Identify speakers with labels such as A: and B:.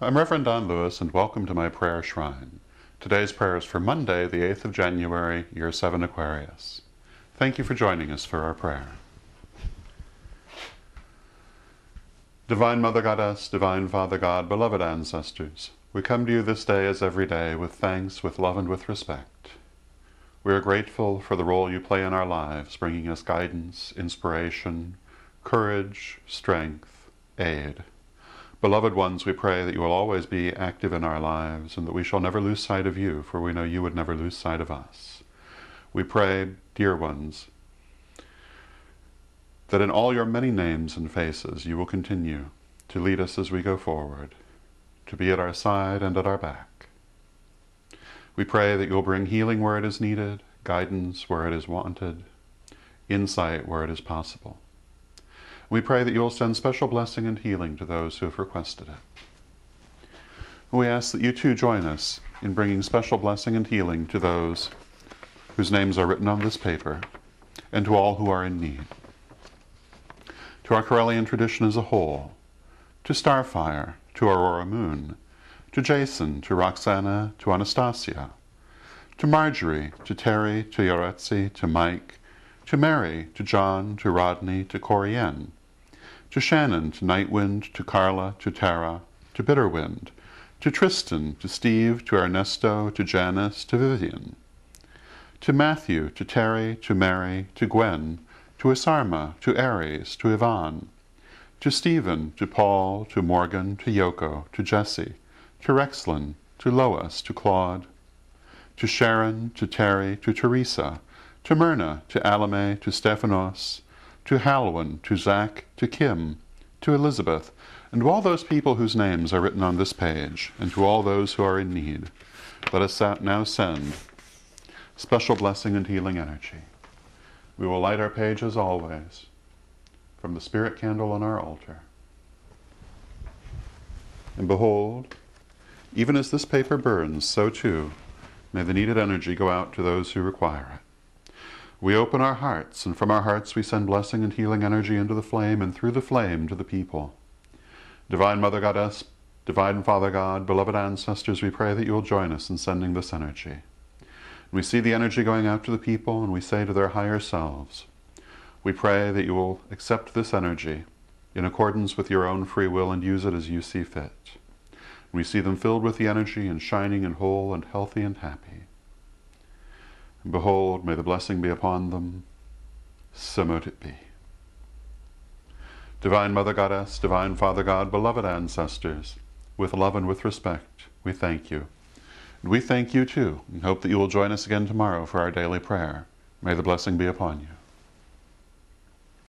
A: I'm Reverend Don Lewis, and welcome to my prayer shrine. Today's prayer is for Monday, the 8th of January, year 7 Aquarius. Thank you for joining us for our prayer. Divine Mother Goddess, Divine Father God, beloved ancestors, we come to you this day as every day with thanks, with love, and with respect. We are grateful for the role you play in our lives, bringing us guidance, inspiration, courage, strength, aid. Beloved ones, we pray that you will always be active in our lives and that we shall never lose sight of you, for we know you would never lose sight of us. We pray, dear ones, that in all your many names and faces you will continue to lead us as we go forward, to be at our side and at our back. We pray that you will bring healing where it is needed, guidance where it is wanted, insight where it is possible. We pray that you will send special blessing and healing to those who have requested it. We ask that you too join us in bringing special blessing and healing to those whose names are written on this paper, and to all who are in need. To our Correllian tradition as a whole, to Starfire, to Aurora Moon, to Jason, to Roxana, to Anastasia, to Marjorie, to Terry, to Yaretsi, to Mike, to Mary, to John, to Rodney, to Corianne, to Shannon, to Nightwind, to Carla, to Tara, to Bitterwind, to Tristan, to Steve, to Ernesto, to Janice, to Vivian, to Matthew, to Terry, to Mary, to Gwen, to Isarma, to Aries, to Yvonne, to Stephen, to Paul, to Morgan, to Yoko, to Jesse, to Rexlin, to Lois, to Claude, to Sharon, to Terry, to Teresa, to Myrna, to Alame, to Stephanos, to Halwyn, to Zach, to Kim, to Elizabeth, and to all those people whose names are written on this page, and to all those who are in need. Let us now send special blessing and healing energy. We will light our page as always from the spirit candle on our altar. And behold, even as this paper burns, so too may the needed energy go out to those who require it. We open our hearts, and from our hearts we send blessing and healing energy into the flame, and through the flame to the people. Divine Mother Goddess, Divine Father God, beloved ancestors, we pray that you will join us in sending this energy. We see the energy going out to the people, and we say to their higher selves, we pray that you will accept this energy in accordance with your own free will and use it as you see fit. We see them filled with the energy and shining and whole and healthy and happy. And behold, may the blessing be upon them. So mote it be. Divine Mother Goddess, Divine Father God, beloved ancestors, with love and with respect, we thank you. And we thank you too, and hope that you will join us again tomorrow for our daily prayer. May the blessing be upon you.